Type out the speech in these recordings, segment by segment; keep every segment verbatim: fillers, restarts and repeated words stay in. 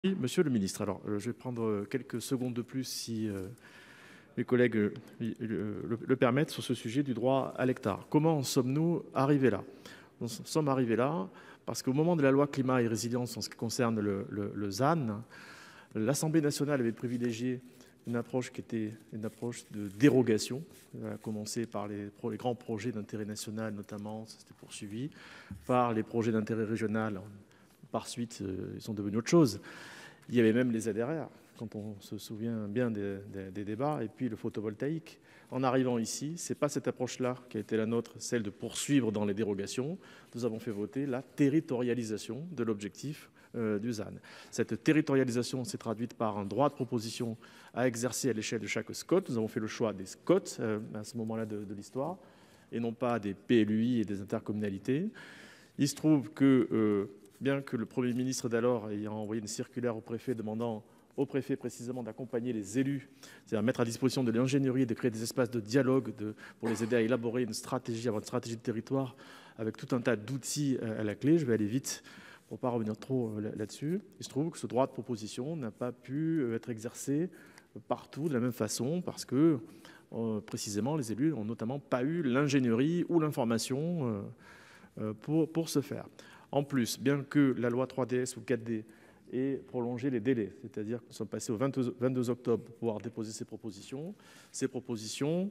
Oui, Monsieur le ministre, alors euh, je vais prendre quelques secondes de plus si euh, mes collègues euh, le, le- le permettent sur ce sujet du droit à l'hectare. Comment sommes-nous arrivés là? Nous sommes arrivés là parce qu'au moment de la loi climat et résilience en ce qui concerne le, le- le Z A N, l'Assemblée nationale avait privilégié une approche qui était une approche de dérogation, à commencer par les, pro- les grands projets d'intérêt national notamment, ça s'était poursuivi, par les projets d'intérêt régional. Par suite, euh, ils sont devenus autre chose. Il y avait même les Z R R, quand on se souvient bien des, des- des débats, et puis le photovoltaïque. En arrivant ici, ce n'est pas cette approche-là qui a été la nôtre, celle de poursuivre dans les dérogations. Nous avons fait voter la territorialisation de l'objectif euh, du Z A N. Cette territorialisation s'est traduite par un droit de proposition à exercer à l'échelle de chaque S C O T. Nous avons fait le choix des S C O T euh, à ce moment-là de, de l'histoire, et non pas des P L U I et des intercommunalités. Il se trouve que, euh, bien que le Premier ministre d'alors ayant envoyé une circulaire au préfet demandant au préfet précisément d'accompagner les élus, c'est-à-dire mettre à disposition de l'ingénierie, de créer des espaces de dialogue de, pour les aider à élaborer une stratégie, avoir une stratégie de territoire avec tout un tas d'outils à la clé. Je vais aller vite pour ne pas revenir trop là-dessus. Il se trouve que ce droit de proposition n'a pas pu être exercé partout de la même façon parce que euh, précisément les élus n'ont notamment pas eu l'ingénierie ou l'information euh, Pour, pour ce faire. En plus, bien que la loi trois D S ou quatre D ait prolongé les délais, c'est-à-dire que nous sommes passés au vingt-deux octobre pour pouvoir déposer ces propositions, ces propositions,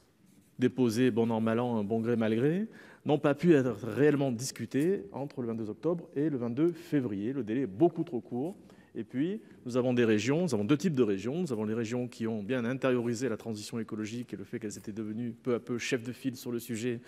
déposées bon an, mal an, bon gré, mal gré, n'ont pas pu être réellement discutées entre le vingt-deux octobre et le vingt-deux février. Le délai est beaucoup trop court. Et puis, nous avons des régions, nous avons deux types de régions. Nous avons les régions qui ont bien intériorisé la transition écologique et le fait qu'elles étaient devenues peu à peu chefs de file sur le sujet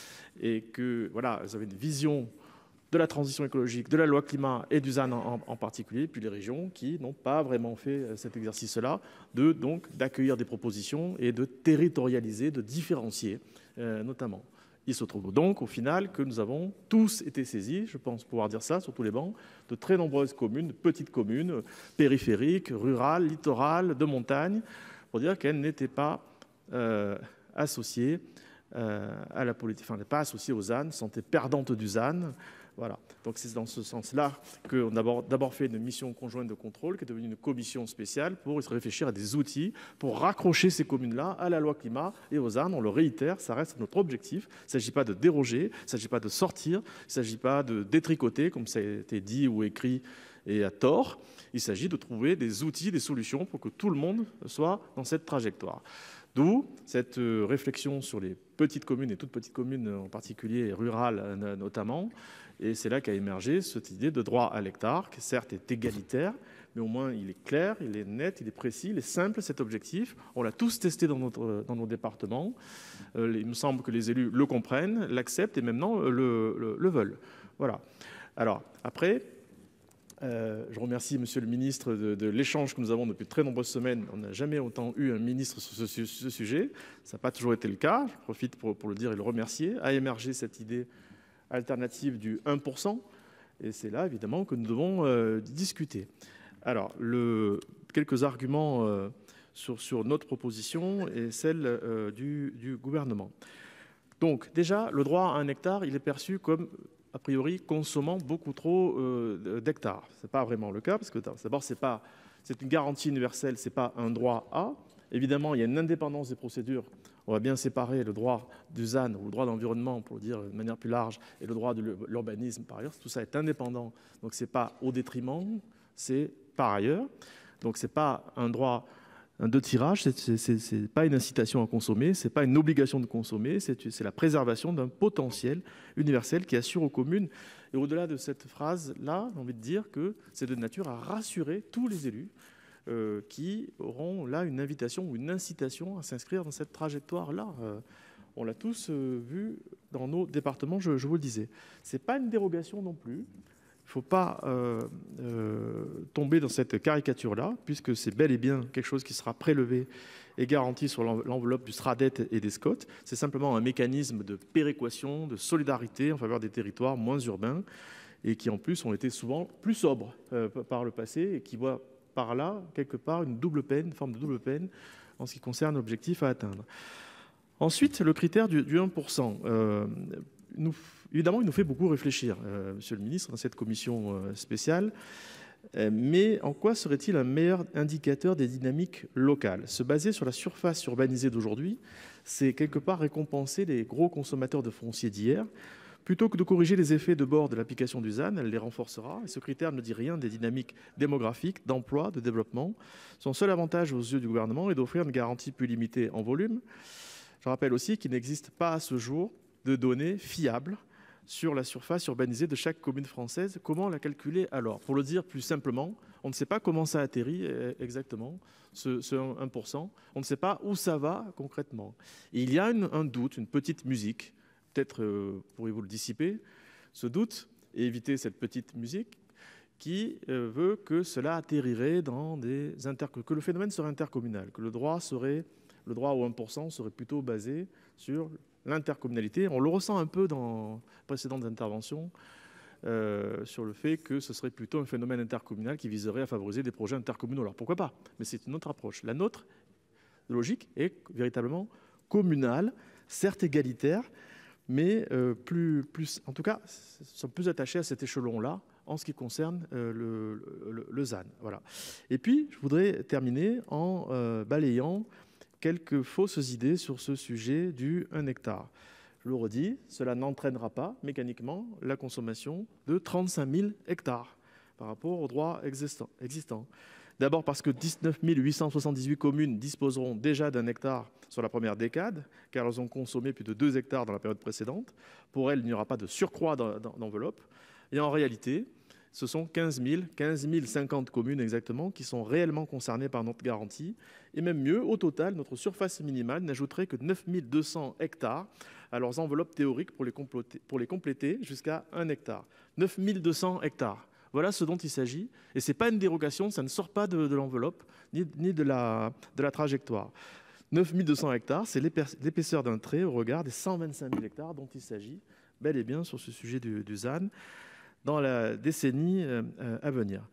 et que voilà, elles avaient une vision de la transition écologique, de la loi climat et du Z A N en, en particulier, puis les régions qui n'ont pas vraiment fait cet exercice-là, de donc d'accueillir des propositions et de territorialiser, de différencier euh, notamment. Il se trouve donc au final que nous avons tous été saisis, je pense pouvoir dire ça sur tous les bancs, de très nombreuses communes, de petites communes, périphériques, rurales, littorales, de montagne, pour dire qu'elles n'étaient pas euh, associées euh, à la politique, enfin, pas associées au Z A N, santé perdante du Z A N. Voilà. Donc c'est dans ce sens-là qu'on a d'abord fait une mission conjointe de contrôle qui est devenue une commission spéciale pour se réfléchir à des outils pour raccrocher ces communes-là à la loi climat et aux Z A N. On le réitère, ça reste notre objectif. Il ne s'agit pas de déroger, il ne s'agit pas de sortir, il ne s'agit pas de détricoter comme ça a été dit ou écrit et à tort. Il s'agit de trouver des outils, des solutions pour que tout le monde soit dans cette trajectoire. D'où cette réflexion sur les petites communes et toutes petites communes en particulier et rurales notamment. Et c'est là qu'a émergé cette idée de droit à l'hectare, qui certes est égalitaire, mais au moins il est clair, il est net, il est précis, il est simple cet objectif. On l'a tous testé dans, notre, dans nos départements. Euh, il me semble que les élus le comprennent, l'acceptent et maintenant le, le, le veulent. Voilà. Alors après, euh, je remercie Monsieur le ministre de, de l'échange que nous avons depuis de très nombreuses semaines. On n'a jamais autant eu un ministre sur ce, ce sujet. Ça n'a pas toujours été le cas. Je profite pour, pour le dire et le remercier. A émergé cette idée alternative du un pour cent. Et c'est là, évidemment, que nous devons euh, discuter. Alors, le, quelques arguments euh, sur, sur notre proposition et celle euh, du, du gouvernement. Donc, déjà, le droit à un hectare, il est perçu comme, a priori, consommant beaucoup trop euh, d'hectares. Ce n'est pas vraiment le cas, parce que d'abord, c'est pas, c'est une garantie universelle, ce n'est pas un droit à. Évidemment, il y a une indépendance des procédures. On va bien séparer le droit du Z A N ou le droit d'environnement, pour le dire de manière plus large, et le droit de l'urbanisme, par ailleurs. Tout ça est indépendant. Donc, ce n'est pas au détriment, c'est par ailleurs. Donc, ce n'est pas un droit un de tirage, ce n'est pas une incitation à consommer, ce n'est pas une obligation de consommer, c'est la préservation d'un potentiel universel qui assure aux communes. Et au-delà de cette phrase-là, j'ai envie de dire que c'est de nature à rassurer tous les élus euh, qui auront là une invitation ou une incitation à s'inscrire dans cette trajectoire-là. Euh, on l'a tous euh, vu dans nos départements, je, je vous le disais. Ce n'est pas une dérogation non plus. Il ne faut pas euh, euh, tomber dans cette caricature-là, puisque c'est bel et bien quelque chose qui sera prélevé et garanti sur l'enveloppe du SRADET et des S C O T. C'est simplement un mécanisme de péréquation, de solidarité en faveur des territoires moins urbains et qui en plus ont été souvent plus sobres euh, par le passé et qui voient par là, quelque part, une double peine, une forme de double peine en ce qui concerne l'objectif à atteindre. Ensuite, le critère du, du un pour cent. Euh, nous, évidemment, il nous fait beaucoup réfléchir, euh, Monsieur le ministre, dans cette commission euh, spéciale. Mais en quoi serait-il un meilleur indicateur des dynamiques locales? Se baser sur la surface urbanisée d'aujourd'hui, c'est quelque part récompenser les gros consommateurs de foncier d'hier. Plutôt que de corriger les effets de bord de l'application du Z A N, elle les renforcera. Et ce critère ne dit rien des dynamiques démographiques, d'emploi, de développement. Son seul avantage aux yeux du gouvernement est d'offrir une garantie plus limitée en volume. Je rappelle aussi qu'il n'existe pas à ce jour de données fiables sur la surface urbanisée de chaque commune française. Comment la calculer alors? Pour le dire plus simplement, on ne sait pas comment ça atterrit exactement, ce, ce un pour cent. On ne sait pas où ça va concrètement. Et il y a une, un doute, une petite musique. Peut-être euh, pourriez-vous le dissiper, ce doute, et éviter cette petite musique qui euh, veut que cela atterrirait dans des inter... que le phénomène serait intercommunal, que le droit serait, le droit au un pour cent serait plutôt basé sur l'intercommunalité. On le ressent un peu dans précédentes interventions euh, sur le fait que ce serait plutôt un phénomène intercommunal qui viserait à favoriser des projets intercommunaux. Alors pourquoi pas? Mais c'est une autre approche. La nôtre, logique, est véritablement communale, certes égalitaire, mais euh, plus, plus, en tout cas, sont plus attachés à cet échelon-là en ce qui concerne euh, le, le, le Z A N. Voilà. Et puis, je voudrais terminer en euh, balayant quelques fausses idées sur ce sujet du un hectare. Je le redis, cela n'entraînera pas mécaniquement la consommation de trente-cinq mille hectares par rapport au droit existant. existant. D'abord parce que dix-neuf mille huit cent soixante-dix-huit communes disposeront déjà d'un hectare sur la première décade, car elles ont consommé plus de deux hectares dans la période précédente. Pour elles, il n'y aura pas de surcroît d'enveloppe. Et en réalité, ce sont quinze mille cinquante communes exactement qui sont réellement concernées par notre garantie. Et même mieux, au total, notre surface minimale n'ajouterait que neuf mille deux cents hectares à leurs enveloppes théoriques pour les compléter, pour les compléter jusqu'à un hectare. neuf mille deux cents hectares. Voilà ce dont il s'agit. Et ce n'est pas une dérogation, ça ne sort pas de, de l'enveloppe ni, ni de, la, de la trajectoire. neuf mille deux cents hectares, c'est l'épaisseur d'un trait au regard des cent vingt-cinq mille hectares dont il s'agit, bel et bien sur ce sujet du, du Z A N, dans la décennie euh, à venir.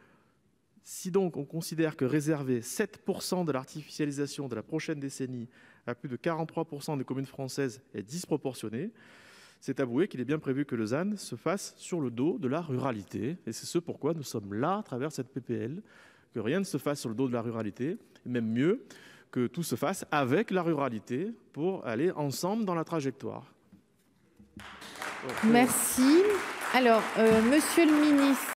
Si donc on considère que réserver sept pour cent de l'artificialisation de la prochaine décennie à plus de quarante-trois pour cent des communes françaises est disproportionné, c'est avouer qu'il est bien prévu que le Z A N se fasse sur le dos de la ruralité. Et c'est ce pourquoi nous sommes là, à travers cette P P L, que rien ne se fasse sur le dos de la ruralité, et même mieux, que tout se fasse avec la ruralité pour aller ensemble dans la trajectoire. Merci. Alors, euh, Monsieur le ministre,